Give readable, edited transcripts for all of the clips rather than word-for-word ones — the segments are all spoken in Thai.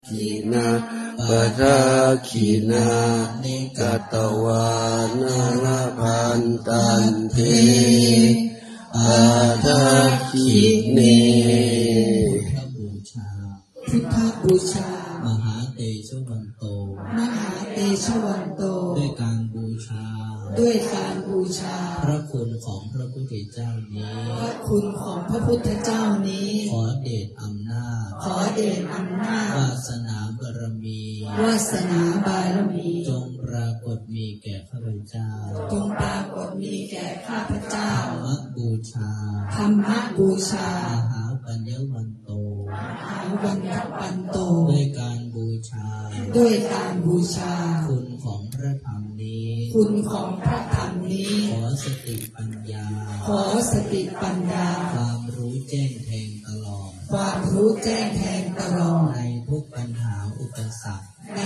ขินาปทาขินานิกตวานาลพันตันเทอาทาขิเนพุทธบูชามหาเตชะวันโตมหาเตชะวันโตด้วยการบูชาพระคุณของพระพุทธเจ้านี้พระคุณของพระพุทธเจ้านี้ขอเดชอำนาจวาสนาบารมีจงปรากฏมีแก่ข้าพเจ้าธรรมบูชามหาปัญญวันโตด้วยการบูชาคุณของพระธรรมนี้ขอสติปัญญาความรู้แจ้งแทงตลอดในทุกปัญหาอุปสรรค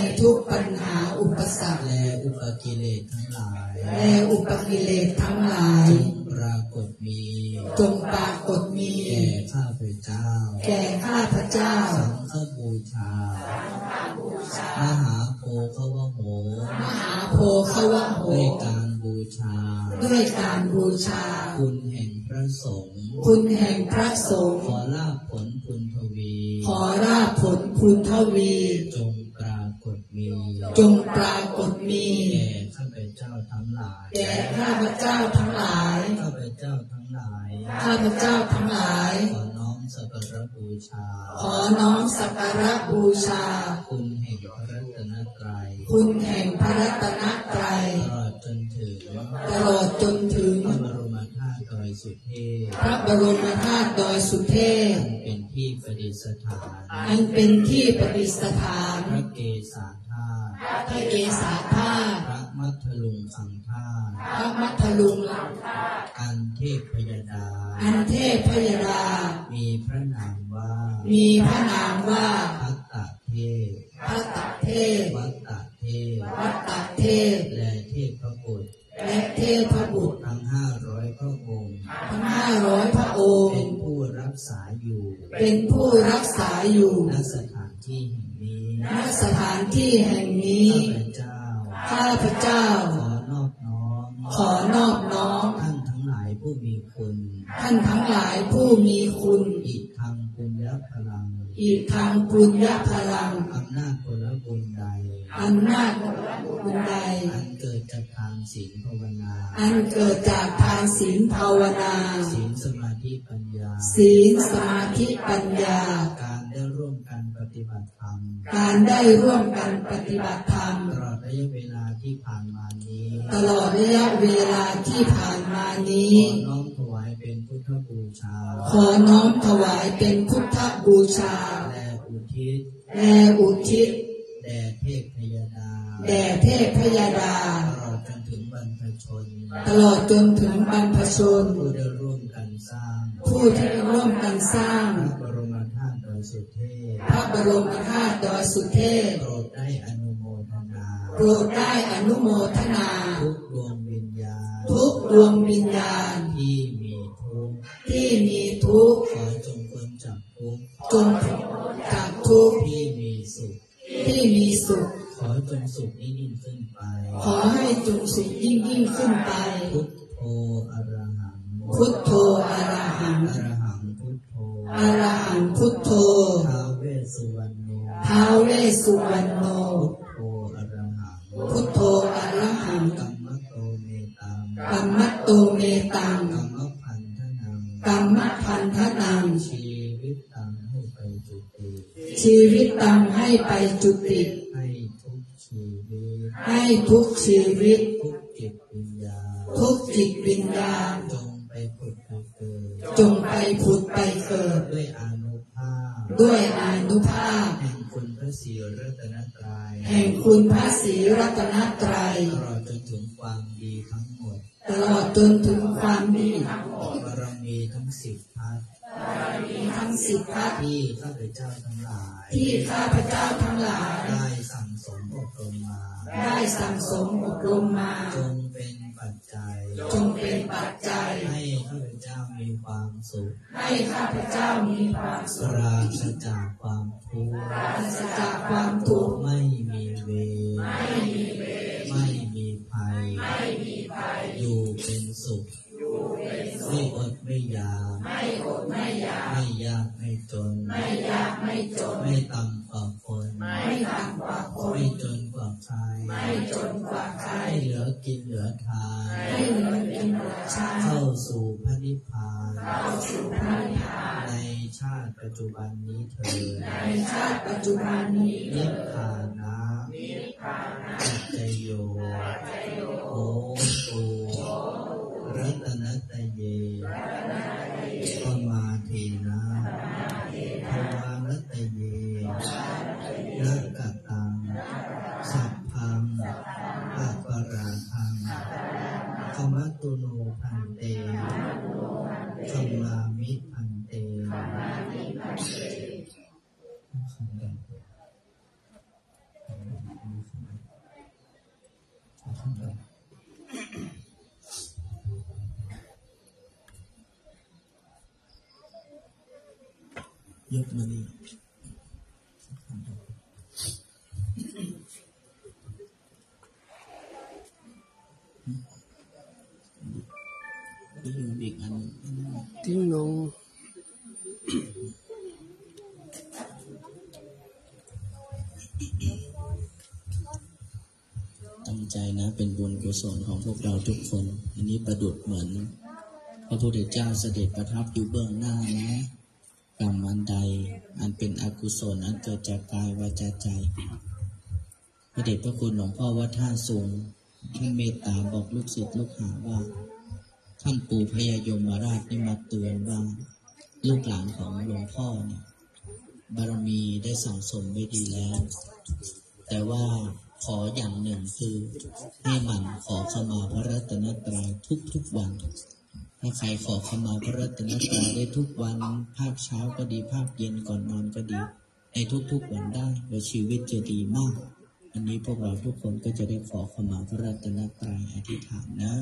และอุปกิเลสทั้งหลายจงปรากฏมีแก่ข้าพเจ้าสังฆบูชามหาโพคะวะโหด้วยการบูชาคุณแห่งพระสงฆ์ขอลาภผลพุนทวีจงปรากฏมีแก่ข้าพเจ้าทั้งหลายข้าพเจ้าทั้งหลายขอน้อมสักการะบูชาคุณแห่งพระรัตนตรัยตลอดจนถึงพระบรมธาตุดอยสุเทพอันเป็นที่ประดิษฐานพระเกศาธาตุพระมัทธลุงคังธาตุอันเทพพยดามีพระนามว่าพัตตเทพวัตตเทพและเทพพระบุตรทั้ง500 พระองค์เป็นผู้รักษาอยู่ณสถานที่แห่งนี้ข้าพเจ้าขอนอบน้อมท่านทั้งหลายผู้มีคุณอีกทางปุญญพลังอำนาจผลบุญใดอันเกิดจากทางศีลภาวนาศีลสมาธิปัญญาการได้ร่วมกันปฏิบัติธรรมตลอดระยะเวลาที่ผ่านมานี้ขอน้อมถวายเป็นพุทธบูชาและอุทิศแด่เทพพยดาตลอดจนถึงบรรพชนผู้ได้ร่วมกันสร้างพระบรมธาตุดอยสุเทพโปรดได้อนุโมทนาทุกดวงวิญญาณที่มีทุกข์ขอจงพ้นจากทุกข์ที่มีสุขขอจงสุขยิ่งขึ้นไปพุทโธอะระหังพุทโธท้าวเวสสุวรรณโนพุทโธอะระหังกัมมะโตเมตังกัมมะพันธนังชีวิตตังให้ไปจุติให้ทุกชีวิตทุกจิตวิญญาณจงไปผุดไปเกิดด้วยอานุภาพแห่งคุณพระศรีรัตนตรัยตลอดจนถึงความดีทั้งหมดบารมีทั้ง10 ทัศที่ข้าพเจ้าทั้งหลายได้สั่งสมอบรมมาจงเป็นปัจจัยให้ข้าพเจ้ามีความสุขให้ข้าพเจ้ามีความสุขปราศจากความทุกข์ปราศจากความทุกข์ไม่มีเวรไม่มีภัยอยู่เป็นสุขไม่อดไม่อยากไม่ยากไม่จนไม่ต่ำกว่าคนไม่จนกว่าใครให้เหลือกินเหลือทานเข้าสู่พระนิพพานในชาติปัจจุบันนี้เถิดนิพพานะปัจจโยโหตุรัตนัตเยปมาเทนะภวารัตเยรักตังสัพพังอัปปราทังขมัตตุโนพันเตขมามิพันเตยกมานี่อยู่อีกอันทิ้งลงตั้งใจนะเป็นบุญกุศลของพวกเราทุกคนอันนี้ประดุจเหมือนพระพุทธเจ้าเสด็จประทับอยู่เบื้องหน้านะกรรมอันใดอันเป็นอกุศลอันเกิดจากกายวาจาใจพระเดชพระคุณหลวงพ่อวัดท่าสูงท่านเมตตาบอกลูกศิษย์ลูกหาว่าท่านปู่พญายมราชนี่มาเตือนว่าลูกหลานของหลวงพ่อเนี่ยบารมีได้สั่งสมไว้ดีแล้วแต่ว่าขออย่างหนึ่งคือให้หมั่นขอขมาพระรัตนตรัยทุกวันถ้าใครขอขมาพระรัตนตรัยได้ทุกวันภาคเช้าก็ดีภาคเย็นก่อนนอนก็ดีในทุกวันได้โดยชีวิตจะดีมากอันนี้พวกเราทุกคนก็จะได้ขอขมาพระรัตนตรัยอธิษฐานนะ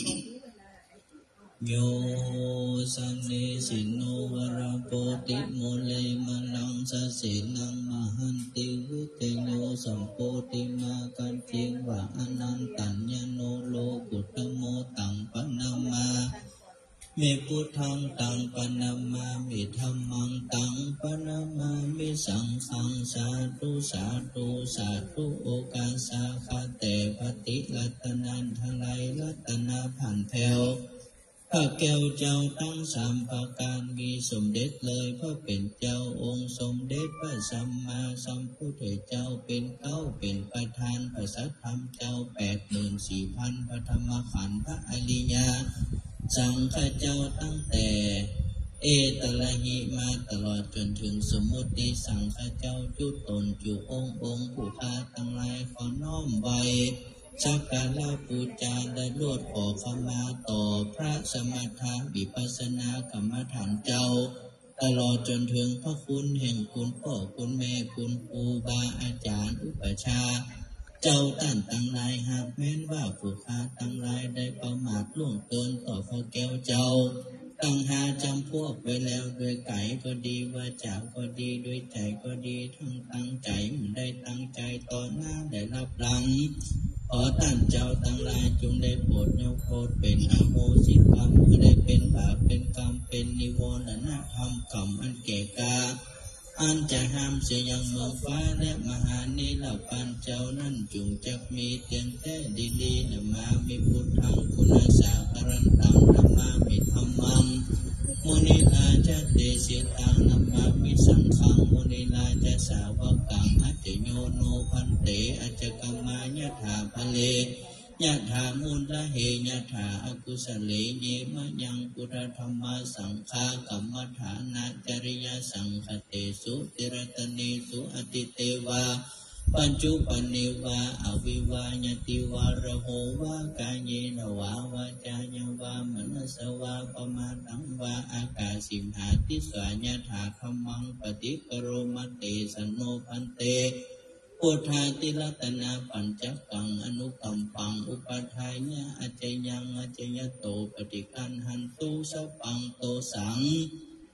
โยสันนิสิโนวราโปติโมเลมนังสสินังมหันติวิเตโยสัมโพติมากันเทียงวะอนันตัญญโนโลกุตโมตังปนามาเมพุทธังตังปนามามิธัมมังตังปนามามิสังฆังสาธุสาธุสาธุโอกาสาคาเตปฏิรัตนันทไลรัตนาผ่านแถวพระแก้วเจ้าทั้งสามประการมีสมเด็จเลยพระเป็นเจ้าองค์สมเด็จพระสัมมาสัมพุทธเจ้าเป็นเก้าเป็นประธานพระสัทธรรมเจ้า84,000พระธรรมขันธ์พระอริยสังฆเจ้าตั้งแต่เอตละหิมาตลอดจนถึงสมุติสังฆเจ้าจุตนจุองค์ผู้ข้าทั้งหลายขอน้อมไว้สักการะบูชาและโลดขอขมาต่อพระสมถะวิปัสสนากรรมฐานเจ้าตลอดจนถึงพระคุณแห่งคุณพ่อคุณแม่คุณครูบาอาจารย์อุปชาเจ้าท่านทั้งหลายหากแม้นว่าผู้ข้าทั้งหลายได้ประมาทล่วงเกินต่อพระแก้วเจ้าตั้งหาจำพวกไว้แล้วโดยกายก็ดีวาจาก็ดีด้วยใจก็ดีทั้งตั้งใจไม่ได้ตั้งใจต่อหน้าได้รับหลังขอท่านเจ้าทั้งหลายจงได้โปรดยกโทษเป็นอโหสิกรรมเมื่อได้เป็นบาปเป็นกรรมเป็นนิวรณธรรมกรรมอันแก่กล้าอันจะห้ามเสียยังเมืองฟ้าและมหานิลปันเจ้านั้นจงจักมีเตียงแต่ดีๆนมามิพุทธังคุณสาคารันตังนมามิธัมมังมุนิลาจะเดสิตังนมามิสังฆังมุนิลาจะสาวกังอัจจโยโนพันเตอัจจกมายะถาภเลยะถามุลละเหยะถาอกุสเลเยมะยังปุระธรรมสังฆากัมมฐานาจริยสังคเตสุติรตเนสุอติเตวาปัญจุปันเนวาอวิวายติวาระโหวากายเยนวาวาจายาวามนัสวาปมาตังวาอากาสิมหาติสายะถาคัมมังปฏิกโรมเตสโนพันเตพุทธาติรัตนาปัญจกังอนุกัมปังอุปทายะอจยังอจยโตปฏิคันหันตุสัพพังโตสัง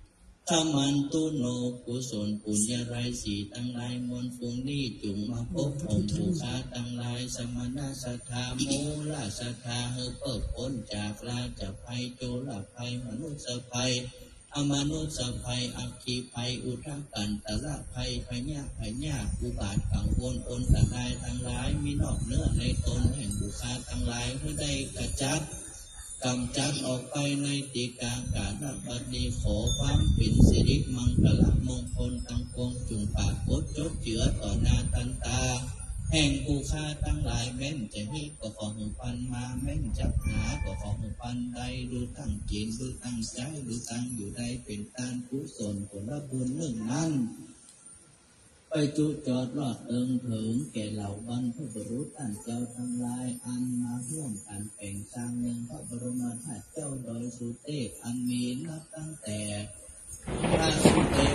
ถ้ามันตุโนกุศลปุญญาไรสีตั้งหลายมวลฝูงนี้จุงมาพบผมผู้ค้าตั้งหลายสมณะสัทธาโมละสัทธาเฮเปิดพ้นจากราชภัยโจรภัยมนุษย์ภัยอมนุษย์ภัยอัคคีภัยอุทกกันตละภัยพญาอุบาทกังวลอนตรายทั้งหลายมีนอกเนื้อในตนแห่งบุคาทั้งหลายเพื่อได้กระจัดกำจัดออกไปในติกาการบัดนี้ขอความเป็นสิริมังคลมงคลตั้งปวงจุงปากกดจดเจือต่อหน้าตันตาแห่งผู้ฆ่าทั้งหลายแม้นจะฮิก็ขอหูปันมาแม้นจับหาก็ขอหูปันใดดูตั้งจิตดูตั้งใจดูตั้งอยู่ใดเป็นการกุศลผลบุญหนึ่งนั้นไปจุจอดรอดถึงแก่เหล่าบรรพบุรุษท่านเจ้าทั้งหลายอันมาร่วมกันแต่งสร้างเมืองพระบรมธาตุเจ้าโดยสุเทพอันมีนับตั้งแต่พระสุเทพ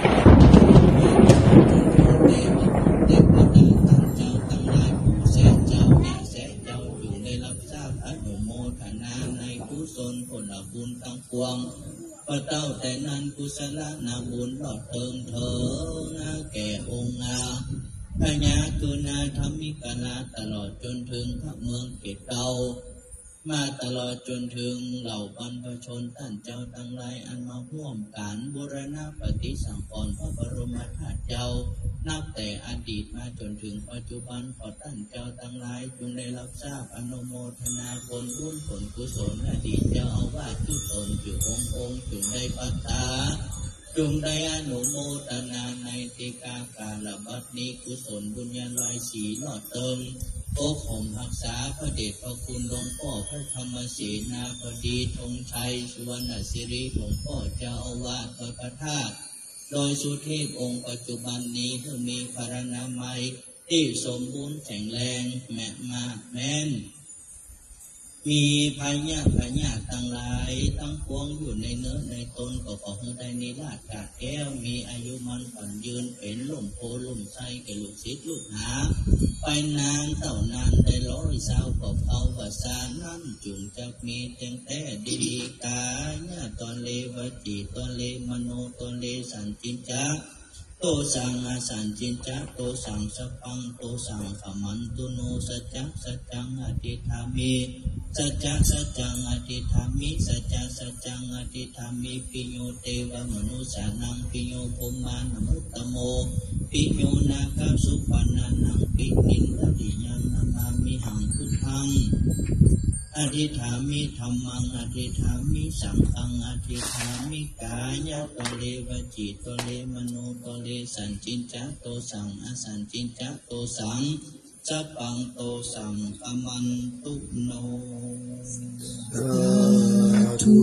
เทพท่านเจ้าทั้งหลายผู้แสนเจ้ามีแสนเจ้าอยู่ในรับทราบอนุโมทนาในกุศลผลบุญทั้งปวงพระเจ้าแต่นั้นกุศลนาบุญรอดเติมเถิดนาแก่องค์อาพญาคือนายธรรมิกนาตลอดจนถึงพระเมืองเกตเก่ามาตลอดจนถึงเหล่าบรรพชนท่านเจ้าทั้งหลายอันมาร่วมกันบูรณะปฏิสังขรณ์พระบรมธาตุเจ้านับแต่อดีตมาจนถึงปัจจุบันขอท่านเจ้าทั้งหลายจงได้รับทราบอนุโมทนาผลบุญผลกุศลอดีตเจ้าอาวาสทุกตนอยู่องค์จงได้ปัตตาจงได้อนุโมทนาในติกากาลบัดนี้กุศลบุญญาลอยสีหลอดเติมโอ้ผมรักษาพระเดชพระคุณหลวงพ่อพระธรรมเสนาบดีธงชัยสุวรรณสิริหลวงพ่อเจ้าอาวาสวัดพระธาตุโดยสุเทพองค์ปัจจุบันนี้เพื่อมีพรรณนามัยที่สมบูรณ์แข็งแรงแม่มากแม่นมีพญาทั้งหลายทั้งปวงอยู่ในเนื้อในตนก็ขอให้ได้นิราชกาศแก้วมีอายุมันฝันยืนเป็นล่มโพล่มไทรแก่ลูกศิษย์ลูกหาไปนานเต่านานได้ร้อยสาวก็เอาวาสานั้นจุงจะมีเต็งแต่ดีกาญาตอนเลวจีตอนเลมโนตอนเลสันจินจักโตสังอาสันจินจักโตสังสปังโตสังขมันตุโนสัจจังอธิธามิสัจจังอธิธามิสัจจังอธิธามิปิโยเทวมนุสานังปิโยภูมานมุตตโมปิโยนาคาสุปนานังปินินทติยังนามามิหังพุทธังอธิธามิธัมมังอธิธามิสังฆังอธิธามิกายะตเลวจิตเลมโนตเลสันจินจักโตสังอสันจินจักโตสังสัพพังโตสังฆมันตุโนสาธุ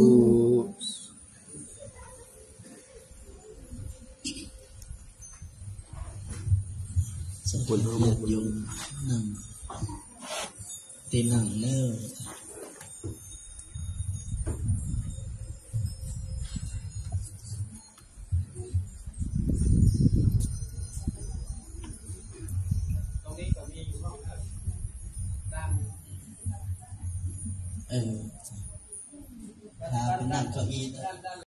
บุญเกียรติยมนั่งตีนั่งเนิ่นพาไปนั่งเก้าอี้